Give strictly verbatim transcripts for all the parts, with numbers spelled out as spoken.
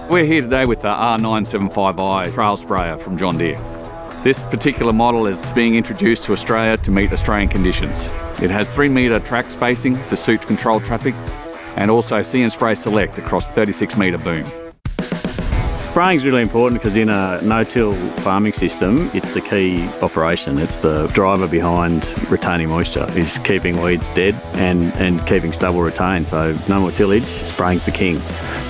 We're here today with the R nine seventy-five i Trailed Sprayer from John Deere. This particular model is being introduced to Australia to meet Australian conditions. It has three metre track spacing to suit controlled traffic, and also See and SpraySelect across thirty-six metre boom. Spraying is really important because in a no-till farming system, it's the key operation. It's the driver behind retaining moisture, is keeping weeds dead and, and keeping stubble retained. So no more tillage, spraying's the king.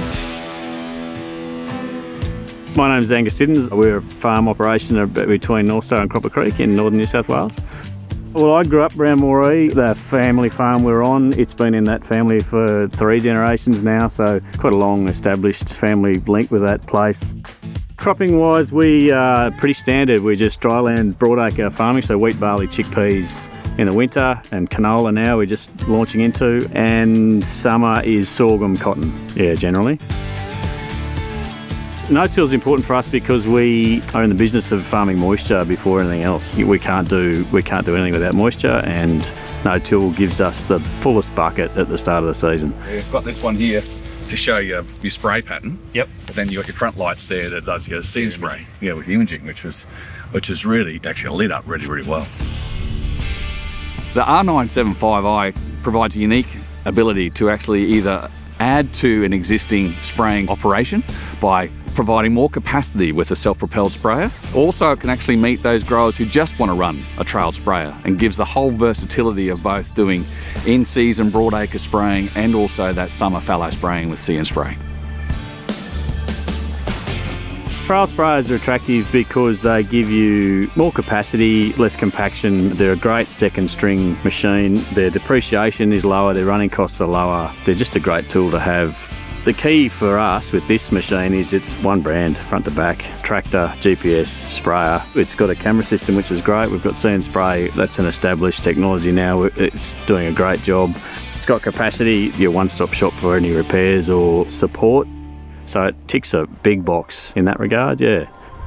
My name is Angus Siddins. We're a farm operation between North Star and Cropper Creek in northern New South Wales. Well, I grew up around Moree, the family farm we're on. It's been in that family for three generations now, so quite a long established family link with that place. Cropping wise, we are pretty standard. We're just dryland broadacre farming, so wheat, barley, chickpeas in the winter, and canola now we're just launching into, and summer is sorghum, cotton, yeah, generally. No-till is important for us because we are in the business of farming moisture before anything else. We can't do we can't do anything without moisture, and no-till gives us the fullest bucket at the start of the season. We've got this one here to show you your spray pattern. Yep. But then you've got your front lights there that does your See and spray, yeah, with imaging, which is which is really actually lit up really really well. The R nine seventy-five i provides a unique ability to actually either add to an existing spraying operation by providing more capacity with a self-propelled sprayer. Also, it can actually meet those growers who just want to run a trailed sprayer, and gives the whole versatility of both doing in-season broadacre spraying and also that summer fallow spraying with See and Spray. Trailed sprayers are attractive because they give you more capacity, less compaction. They're a great second string machine. Their depreciation is lower, their running costs are lower. They're just a great tool to have. The key for us with this machine is it's one brand, front to back, tractor, G P S, sprayer. It's got a camera system which is great. We've got See and Spray, that's an established technology now. It's doing a great job. It's got capacity, your one-stop shop for any repairs or support. So it ticks a big box in that regard, yeah.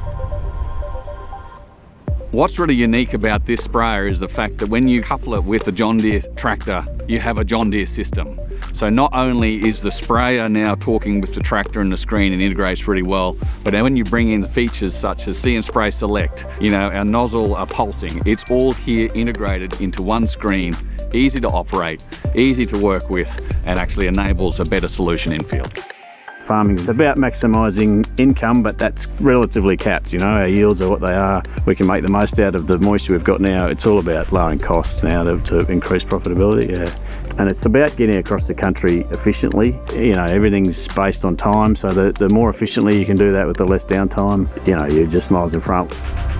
What's really unique about this sprayer is the fact that when you couple it with a John Deere tractor, you have a John Deere system. So not only is the sprayer now talking with the tractor and the screen and integrates really well, but when you bring in features such as See and SpraySelect, you know, our nozzle are pulsing, it's all here integrated into one screen, easy to operate, easy to work with, and actually enables a better solution in field. Farming is about maximising income, but that's relatively capped. You know, our yields are what they are. We can make the most out of the moisture we've got now. It's all about lowering costs now to, to increase profitability, yeah. And it's about getting across the country efficiently. You know, everything's based on time, so the, the more efficiently you can do that with the less downtime, you know, you're just miles in front.